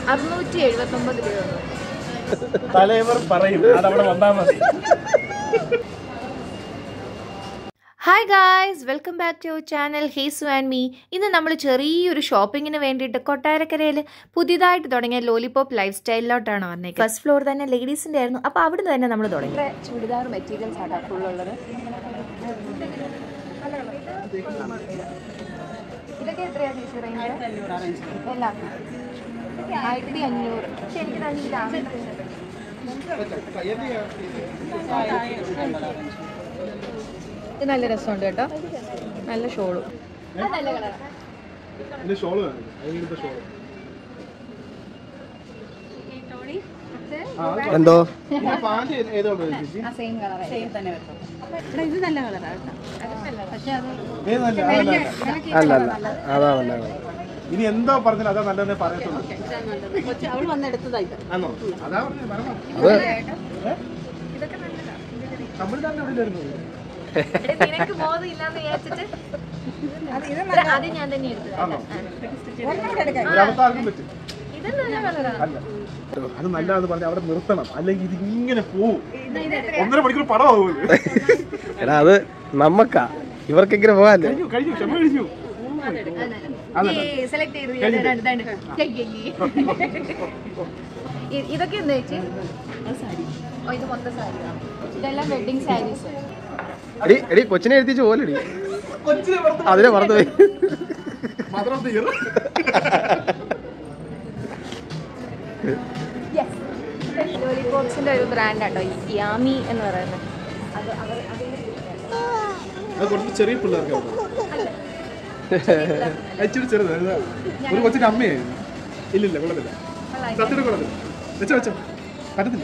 679 രൂപ. തലവർ പറയും അതവിടെ വന്നാൽ മതി. Hi guys, welcome back to our channel ഹേസു ആൻഡ് മീ. ഇന്ന് നമ്മൾ ചെറിയൊരു ഷോപ്പിങ്ങിന് വേണ്ടിയിട്ട് കൊട്ടാരക്കരയിൽ പുതിയതായിട്ട് തുടങ്ങിയ ലോലിപോപ്പ് ലൈഫ് സ്റ്റൈലിലോട്ടാണ് വന്നേക്കുന്നത്. ഫസ്റ്റ് ഫ്ലോർ തന്നെ ലേഡീസിൻ്റെ ആയിരുന്നു. അപ്പോൾ അവിടുന്ന് തന്നെ നമ്മൾ തുടങ്ങി. ചുരിദാർ മെറ്റീരിയൽസ് ആണ് ഫുള്ളുള്ളത്. ഇതൊക്കെ എത്രയാണ് ചേച്ചി റേഞ്ച്? എല്ലാം 1500. പക്ഷെ എനിക്ക് ഇത് നല്ല രസമുണ്ട് കേട്ടോ, നല്ല ഷോളും. നല്ല കളറാണ്. എന്തോ സെയിം കളർ ഇത് നല്ല കളറാണ്. അല്ല അല്ല അതാ നല്ല. ഇനി എന്തോ പറഞ്ഞാൽ അതാ നല്ലതെന്നേ പറയത്തുള്ളൂ. അവൾ വന്നെടുത്തതായിട്ട് ആണോ? അതാ പറഞ്ഞു. ഇതൊക്കെ നല്ലതാണ്. തമിഴ്നാട്ടിൽ എവിടെയായിരുന്നു? നിനക്ക് ബോധമില്ലാന്ന് വിചാരിച്ചിട്ട് അത് ഞാൻ തന്നെ എടുത്തത്. ഇത് നല്ല കളറാണ്. അത് നല്ലതാന്ന് പറഞ്ഞ അവിടെ നിർത്തണം, അല്ലെങ്കിൽ ഇത് ഇങ്ങനെ പോവും. 1.5 മണിക്കൂർ പടമാവും. എടാ അത് നമ്മക്കാ, ഇവർക്കെങ്കിലും പോകാല്ലേ. കഴിഞ്ഞു ക്ഷമ കഴിഞ്ഞു. സെലക്ട് ചെയ്തു. ഇതൊക്കെ എന്താ ചേച്ചി? ഇത് മൊത്തം സാരിയാണ്. ഇതെല്ലാം വെഡിങ് സാരീസ്. എടി കൊച്ചിനെ എഴുതിച്ച് പോലടി, അതിനെ മറന്നുപോയി. ലോലിപോപ്സിന്റെ ഒരു ബ്രാൻഡാട്ടോ യാമി എന്ന് പറയുന്നത്. കുറച്ച് ചെറിയ പിള്ളേർക്ക് ഇച്ചിരി ചെറുതാ. ഒരു കൊച്ചിന്റെ അമ്മയായിരുന്നു. ഇല്ലില്ല കൊള്ളത്തില്ല, സത്യത്തിൽ കൊള്ളത്തില്ല. വെച്ചോ വെച്ചോ, പറ്റത്തില്ല.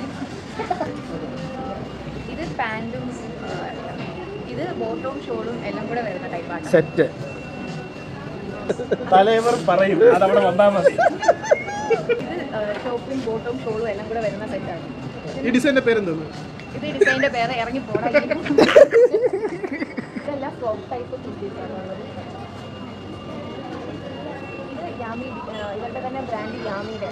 ഇത് പാന്റും ഇത് ബോട്ടവും ഷോളും എല്ലാം കൂടെ വരുന്ന ടൈപ്പാണ്. സെറ്റ് തലവർ പറയും അതവിടെ വന്നാൽ മതി. ഇത് ഷോപ്പും ബോട്ടവും ഷോളും എല്ലാം കൂടെ വരുന്ന സെറ്റാണ്. ഈ ഡിസൈനിന്റെ പേരെന്തോന്നു? ഇത് ഡിസൈനിന്റെ പേര് ഇറങ്ങി പോടാ. ഇതെല്ലാം ഫ്രോക്ക് ടൈപ്പ് കുർത്തീസാണ് ഉള്ളത്. ഇത് യാമി, ഇവരുടെ തന്നെ ബ്രാൻഡ് യാമിയുടെ.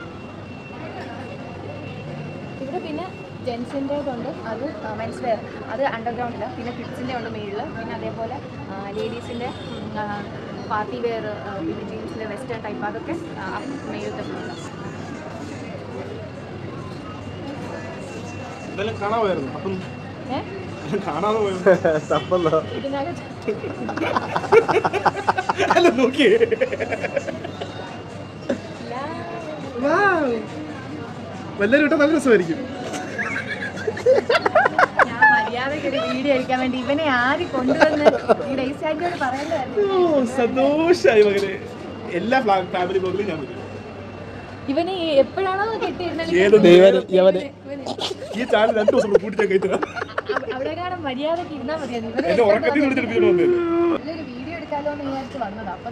ഇവിടെ പിന്നെ ജെൻസിൻ്റെ ഉണ്ട്, അത് മെൻസ് വെയർ, അത് അണ്ടർഗ്രൗണ്ടിൽ. പിന്നെ കിഡ്സിൻ്റെ ഉണ്ട് മേളിൽ. പിന്നെ അതേപോലെ ലേഡീസിൻ്റെ പാർട്ടി വെയർ, പിന്നെ ജീൻസിലെ വെസ്റ്റേൺ ടൈപ്പ്, അതൊക്കെ മേളത്തെ ഫുള്ള്. കാണാമായിരുന്നു. അപ്പം കാണാതെ ഇതിനകത്ത് നോക്കിയേ. എല്ലാവരും ഇട്ടാൽ നല്ല രസമായിരിക്കും. ഞാൻ മര്യാദയ്ക്ക് ഒരു വീഡിയോ എടുക്കാൻ വേണ്ടി ഇവനെ ആര് കൊണ്ടുവന്ന് ഈ ഡേയ്സായിട്ടോട് പറയേണ്ടതായിരുന്നു. സന്തോഷായി മകനെ. എല്ലാ ഫാമിലി ബ്ലോഗിലും ഞാൻ വരും. ഇവന് എപ്പോഴാണോ കിട്ടിയിരുന്നത് ഈ ചാനൽ 2 ദിവസം കൂട്ടി ഞാൻ കഴിച്ചത്. അവിടെ കാണാൻ മര്യാദക്ക് ഇരുന്നാൽ മതിയായിരുന്നു. എന്റെ ഉറക്കത്തിൽ വിളിച്ചിട്ട് നല്ലൊരു വീഡിയോ എടുക്കാലോ എന്ന് വിചാരിച്ച് വന്നത്. അപ്പൊ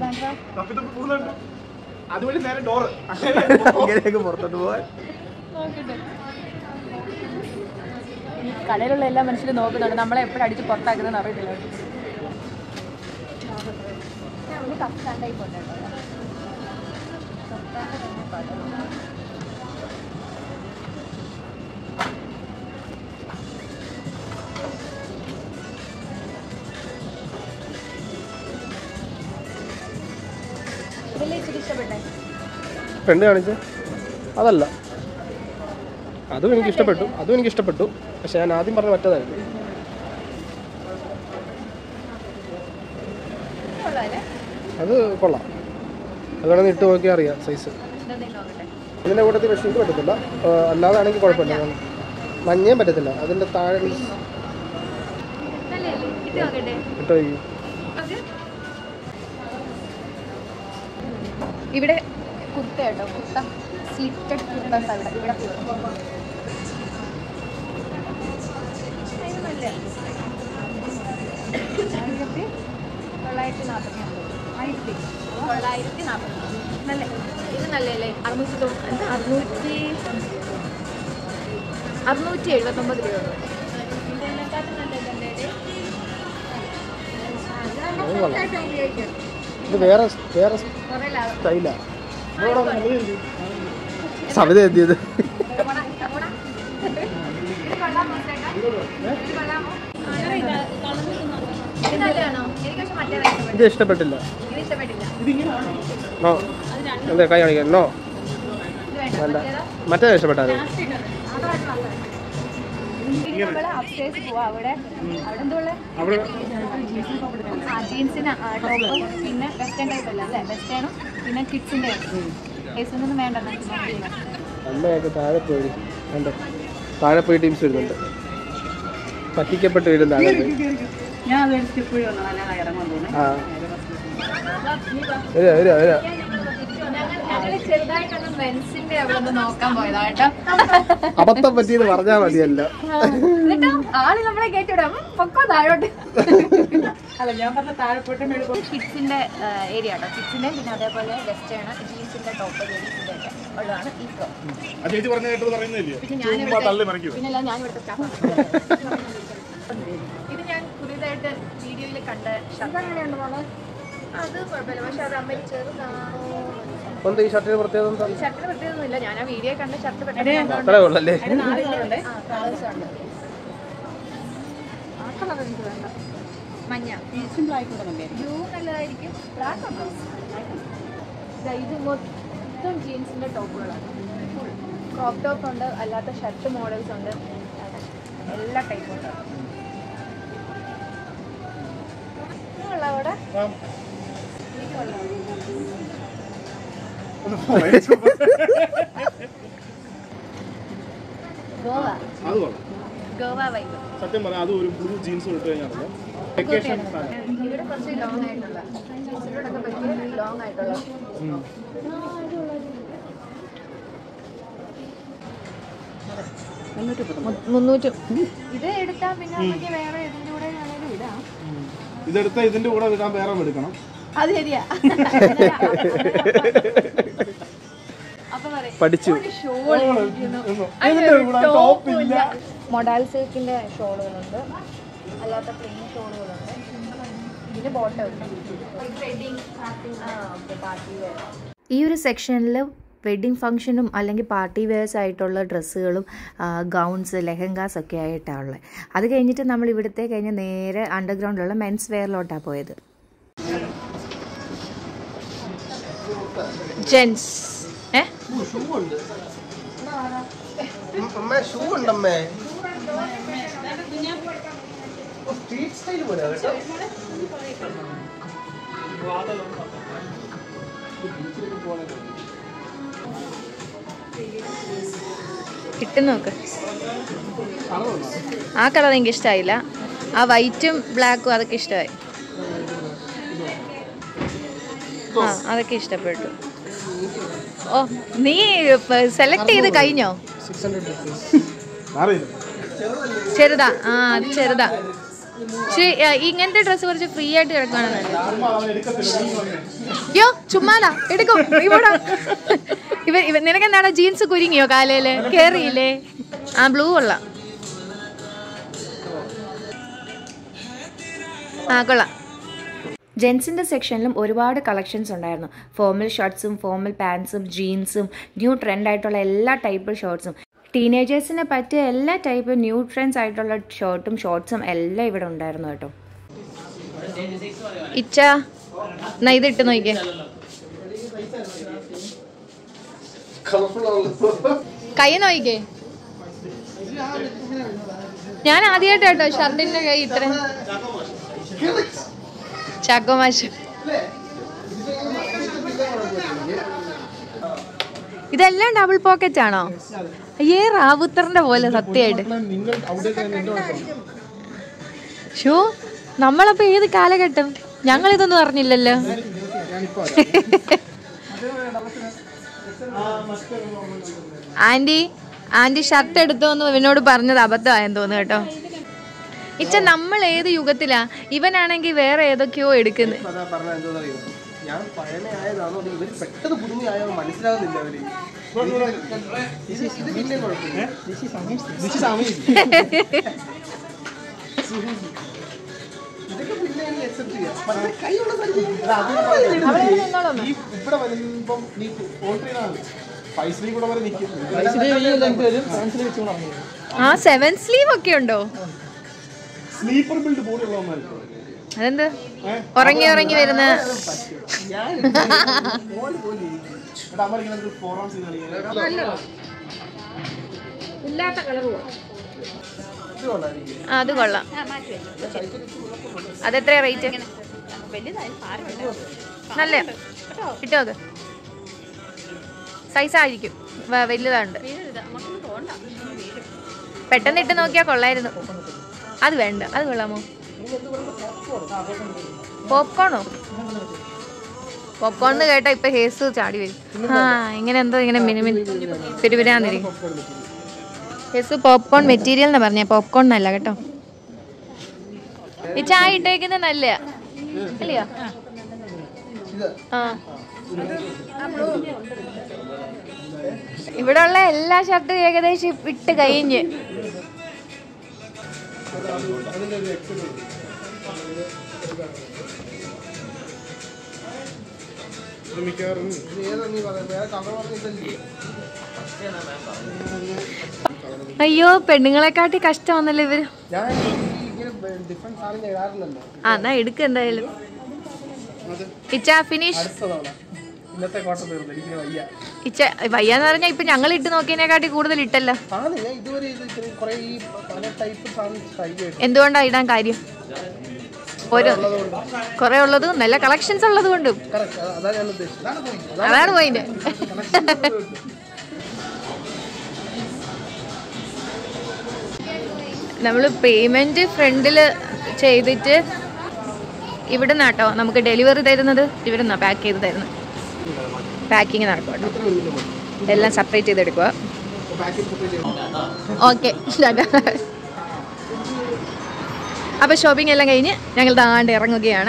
അതുവഴി നേരെ ഡോറ് പുറത്തോട്ട് പോവാൻ നോക്കട്ടെ. ഈ കടയിലുള്ള എല്ലാ മനുഷ്യരും നോക്കുന്നുണ്ട് നമ്മളെ എപ്പോഴും അടിച്ച് പുറത്താക്കുന്നതെന്ന് അറിയത്തില്ല. കഫ്താൻ ടൈപ്പ് ഉണ്ട് കേട്ടോ. കഫ്താൻ്റെ തന്നെ പടം. ഇതല്ലേ ഇച്ചിരി ഇഷ്ടപ്പെട്ടെ? ഫ്രണ്ട് കാണിച്ച അതല്ല, അതും എനിക്ക് ഇഷ്ടപ്പെട്ടു. പക്ഷെ ഞാൻ ആദ്യം പറഞ്ഞ മറ്റേതായിരുന്നു. അത് കൊള്ളാം. അത് വേണമെങ്കിൽ ഇട്ട് നോക്കിയാൽ അറിയാം സൈസ്. ഇതിൻ്റെ കൂട്ടത്തിൽ പക്ഷേ ഇത് പറ്റത്തില്ല, അല്ലാതെ ആണെങ്കിൽ കുഴപ്പമില്ല. മഞ്ഞയും പറ്റത്തില്ല. അതിൻ്റെ താഴെ ഇട്ടോ. ഇവിടെ കുർത്ത കേട്ടോ, കുർത്ത സ്ലിറ്റഡ് കുർത്താസ് ഇവിടെ ഇവിടെ നല്ല 1940 നല്ല. ഇത് നല്ലല്ലേ? 679 രൂപ. ഇത് വേറെ സ്റ്റൈലാണ്. സവിത എത്തിയത് ഇത് ഇഷ്ടപ്പെട്ടില്ല. നോ എന്താ കൈ കാണിക്കാൻ? നോ വേണ്ട, മറ്റേ ഇഷ്ടപ്പെട്ടാൽ ജീൻസിന് ടോപ്പും പിന്നെ വെസ്റ്റേൺ ടൈപ്പ് അല്ല അല്ലേ? വെസ്റ്റേണും പിന്നെ കിഡ്സിന്റെ കേസൊന്നും വേണ്ട. അമ്മയൊക്കെ താഴെ പോയി കണ്ടോ, താഴെ പോയി ടീംസ് വരുന്നുണ്ട്. പറ്റിക്കപ്പെട്ട് വരും താഴെ പോയി. ആ വരാ വരാ വരാ. ചെറുതായിട്ടൊന്ന് മെൻസിന്റെ അവിടെ ഒന്ന് നോക്കാൻ പോയതാ കേട്ടോ. അബദ്ധം പറ്റിയെന്ന് പറഞ്ഞാൽ മതിയല്ലോ. എന്നിട്ടോ ആള് നമ്മളെ കേട്ടിവിടാം പൊക്കോ താഴോട്ട്. കിഡ്സിന്റെ ഏരിയ കേട്ടോ. കിഡ്സിന്റെ പിന്നെ അതേപോലെ വെസ്റ്റേൺ ജീൻസിന്റെ ടോപ്പ് ലേഡീസിന്റെ ഒക്കെ ഉള്ളതാണ് ഈ ഫ്ലോർ. പിന്നെല്ലാം ഞാൻ ഇവിടുത്തെ സ്റ്റാഫാണ്. ഇത് ഞാൻ പുതിയതായിട്ട് വീഡിയോയിൽ കണ്ട ഷർട്ട്. എങ്ങനെയുണ്ട് മോളെ? അത് കുഴപ്പമില്ല, പക്ഷെ അത് അമ്മ ചെറുതാണോ? ഈ ഷർട്ടിന് പ്രത്യേകത ഷർട്ടിന് പ്രത്യേകമൊന്നുമില്ല. ഞാൻ ആ വീഡിയോ കണ്ട ഷർട്ട് അത്രേ ഉള്ളല്ലേ? ആ കളർ എനിക്ക് വേണ്ട. മഞ്ഞ ബ്ലൂ നല്ലതായിരിക്കും. ബ്ലാക്ക് ഉണ്ടോ? ഇത് മൊത്തം ജീൻസിന്റെ ടോപ്പുകളാണ്. ക്രോപ്പ് ടോപ്പ് ഉണ്ട്, അല്ലാത്ത ഷർട്ട് മോഡൽസ് ഉണ്ട്, എല്ലാ ടൈപ്പും ഉണ്ട്. അവിടെ ഗോവ വൈബ്. സത്യം പറയാം, അത് ഒരു ബ്ലൂ ജീൻസ് ഇട്ട് കഴിഞ്ഞാൽ ഇവിടെ കുറച്ച് ലോങ് ആയിട്ടുള്ള ജീൻസിനോടൊക്കെ പറ്റിയ ലോങ് ആയിട്ടുള്ള 300. ഇത് എടുത്താൽ പിന്നെ നമുക്ക് വേറെ ഇതിന്റെ കൂടെ വേണേലും ഇടാം. ഇതെടുത്താൽ ഇതിന്റെ കൂടെ ഇടാൻ വേറെ എടുക്കണം. അത് ശരിയാ. പഠിച്ചു. മൊഡാൽ സിൽക്കിന്റെ ഷോളുകളുണ്ട്, അല്ലാത്ത പ്ലെയിൻ ഷോളുകളുണ്ട്, പിന്നെ ബോട്ടം ഉണ്ട്. ഈ ഒരു സെക്ഷനിൽ വെഡ്ഡിങ് ഫംഗ്ഷനും അല്ലെങ്കിൽ പാർട്ടി വെയർസ് ആയിട്ടുള്ള ഡ്രസ്സുകളും ഗൗൺസ് ലെഹങ്കാസ് ഒക്കെ ആയിട്ടാണ് ഉള്ളത്. അത് കഴിഞ്ഞിട്ട് നമ്മൾ ഇവിടുത്തെ കഴിഞ്ഞ് നേരെ അണ്ടർഗ്രൗണ്ടിലുള്ള മെൻസ് വെയറിലോട്ടാണ് പോയത്. ജെൻസ് കിട്ടും നോക്ക്. ആ കളർ എനിക്ക് ഇഷ്ടമായില്ല. ആ വൈറ്റും ബ്ലാക്കും അതൊക്കെ ഇഷ്ടമായി. ആ അതൊക്കെ ഇഷ്ടപ്പെട്ടു. ഓ നീ സെലക്ട് ചെയ്ത് കഴിഞ്ഞോ? ചെറുതാ. ആ അത് ചെറുതാ. ഇങ്ങനത്തെ ഡ്രസ്സ് കുറച്ച് ഫ്രീ ആയിട്ട് കിടക്കുകയാണെന്നല്ലേ. യോ ചുമ്മാതാ എടുക്കും. ഇവ നിനക്ക് എന്താണ് ജീൻസ് കുരുങ്ങിയോ? കാലയില് കേറിയില്ലേ? ആ ബ്ലൂ കൊള്ളാം. ആ കൊള്ളാം. ജെൻസിൻ്റെ സെക്ഷനിലും ഒരുപാട് കളക്ഷൻസ് ഉണ്ടായിരുന്നു. ഫോർമൽ ഷർട്ട്സും ഫോർമൽ പാൻസും ജീൻസും ന്യൂ ട്രെൻഡ് ആയിട്ടുള്ള എല്ലാ ടൈപ്പ് ഷർട്ട്സും, ടീനേജേഴ്സിനെ പറ്റിയ എല്ലാ ടൈപ്പ് ന്യൂ ട്രെൻഡ്സ് ആയിട്ടുള്ള ഷർട്ടും ഷോർട്ട്സും എല്ലാം ഇവിടെ ഉണ്ടായിരുന്നു കേട്ടോ. ഇച്ച എന്നാ ഇതിട്ട് നോക്കിക്കേ. കൈ നോക്കിക്കേ. ഞാൻ ആദ്യമായിട്ട് കേട്ടോ ഷർട്ടിന്റെ കൈ ഇത്ര ചാക്കോമാശം. ഇതെല്ലാം ഡബിൾ പോക്കറ്റ് ആണോ? അയ്യേ റാവുത്തറിന്റെ പോലെ സത്യമായിട്ട്. ഷോ നമ്മളപ്പോ ഏത് കാലഘട്ടം? ഞങ്ങൾ ഇതൊന്നും അറിഞ്ഞില്ലല്ലോ. ആന്റി ഷർട്ട് എടുത്തോന്ന് ഇവനോട് പറഞ്ഞത് അബദ്ധമായെന്ന് തോന്നുന്നു കേട്ടോ. ഇച്ച നമ്മൾ ഏത് യുഗത്തിലാ? ഇവനാണെങ്കിൽ വേറെ ഏതൊക്കെയോ എടുക്കുന്നത്. ഇപ്പം നീ ഓൾട്ടർ ചെയ്യണം 5 സ്ലീവ് കൂടെ വരെ നിൽക്കും. ആ 7 സ്ലീവ് ഒക്കെ ഉണ്ടോ? സ്ലീപ്പർ ബിൽഡ് പോലെയുള്ള അതെന്ത് ഉറങ്ങി വരുന്ന ഇല്ലാത്ത കളർ അത് കൊള്ളാം. അതെത്രയാ റേറ്റ്? നല്ല കിട്ടോ? അത് സൈസായിരിക്കും, വലുതാണ്ട്. പെട്ടെന്ന് ഇട്ട് നോക്കിയാ കൊള്ളായിരുന്നു. അത് വേണ്ട, അത് കൊള്ളാമോ? പോപ്കോണോ? പോപ്കോൺ എന്ന് കേട്ടാ ഇപ്പൊ ഹേസ് ചാടി വരും. ആ ഇങ്ങനെ എന്തോ ഇങ്ങനെ മിനിമിൻ പെരുവിരാന്നിരിക്കും. ഹേസ് പോപ്കോൺ മെറ്റീരിയൽ എന്നാ പറഞ്ഞ, പോപ്കോൺ എന്നല്ല കേട്ടോ. ഈ ചായ ഇട്ടേക്കുന്നത് നല്ലയാ അല്ലയോ? ആ ഇവിടെ ഉള്ള എല്ലാ ഷർട്ടും ഏകദേശം ഇട്ട് കഴിഞ്ഞ്. അയ്യോ പെണ്ണുങ്ങളെക്കാട്ടി കഷ്ടമാണല്ലോ ഇവര്. ആ എന്നാ എടുക്ക എന്തായാലും. ഇച്ച ഫിനിഷ്. ഇച്ച വയ്യാന്ന് പറഞ്ഞാ ഇപ്പൊ ഞങ്ങൾ ഇട്ട് നോക്കിയതിനെക്കാട്ടി കൂടുതൽ ഇട്ടല്ല. എന്തുകൊണ്ടാ ഇടാൻ കാര്യം? കൊറേ ഉള്ളതും നല്ല കളക്ഷൻസ് ഉള്ളത് കൊണ്ടും. അതാണ് പോയിന്റ്. നമ്മള് പേയ്മെന്റ് ഫ്രണ്ടില് ചെയ്തിട്ട് ഇവിടുന്ന് കേട്ടോ നമുക്ക് ഡെലിവറി തരുന്നത്. ഇവിടുന്നാ പാക്ക് ചെയ്ത് തരുന്നത്. പാക്കിങ് നടക്കും കേട്ടോ. എല്ലാം സെപ്പറേറ്റ് ചെയ്തെടുക്കുക. ഓക്കെ അപ്പൊ ഷോപ്പിംഗ് എല്ലാം കഴിഞ്ഞ് ഞങ്ങൾ താണ്ട് ഇറങ്ങുകയാണ്.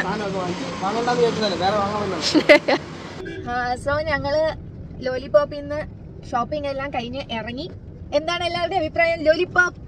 സോ ഞങ്ങള് ലോലിപോപ്പിൽ നിന്ന് ഷോപ്പിംഗ് എല്ലാം കഴിഞ്ഞ് ഇറങ്ങി. എന്താണ് എല്ലാവരുടെയും അഭിപ്രായം? ലോലിപോപ്പ്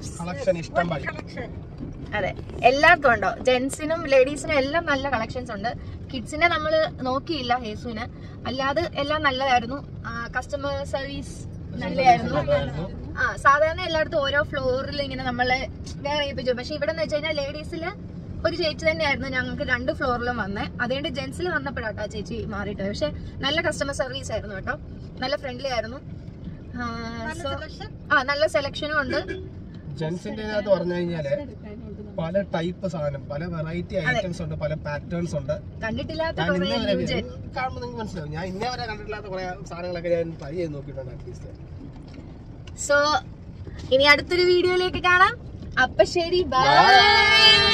അതെ എല്ലാവർക്കും ഉണ്ടോ? ജെന്റ്സിനും ലേഡീസിനും എല്ലാം നല്ല കളക്ഷൻസ് ഉണ്ട്. കിഡ്സിനെ നമ്മൾ നോക്കിയില്ല, ഹേസുവിന് അല്ലാതെ എല്ലാം നല്ലതായിരുന്നു. കസ്റ്റമർ സർവീസ് നല്ലതായിരുന്നു. സാധാരണ എല്ലായിടത്തും ഓരോ ഫ്ലോറിൽ ഇങ്ങനെ നമ്മളെ വേറെ ഏൽപ്പിച്ചു. പക്ഷെ ഇവിടെ എന്ന് വെച്ച് കഴിഞ്ഞാൽ ലേഡീസില് ഒരു ചേച്ചി തന്നെയായിരുന്നു ഞങ്ങൾക്ക് 2 ഫ്ലോറിലും വന്നേ. അതുകൊണ്ട് ജെന്റ്സിൽ വന്നപ്പോഴാട്ടോ ചേച്ചി മാറിയിട്ട്. പക്ഷെ നല്ല കസ്റ്റമർ സർവീസ് ആയിരുന്നു കേട്ടോ, നല്ല ഫ്രണ്ട്ലി ആയിരുന്നു. നല്ല സെലക്ഷനും ഉണ്ട്. ജെന്റ്സിന്റെ പറഞ്ഞു കഴിഞ്ഞാല് പല ടൈപ്പ് സാധനം, പല വെറൈറ്റി ഐറ്റംസ് ഉണ്ട്, പല പാറ്റേൺസ് ഉണ്ട്. കണ്ടിട്ടില്ലാത്ത കാണുമ്പോൾ നിങ്ങൾക്ക് മനസ്സിലാവും. ഞാൻ ഇന്നേ വരെ കണ്ടിട്ടില്ലാത്ത കുറെ സാധനങ്ങളൊക്കെ ഞാൻ ട്രൈ ചെയ്ത് നോക്കിയിട്ടുണ്ട് അറ്റ്ലീസ്റ്റ്. സോ ഇനി അടുത്തൊരു വീഡിയോയിലേക്ക് കാണാം. അപ്പൊ ശരി, ബൈ.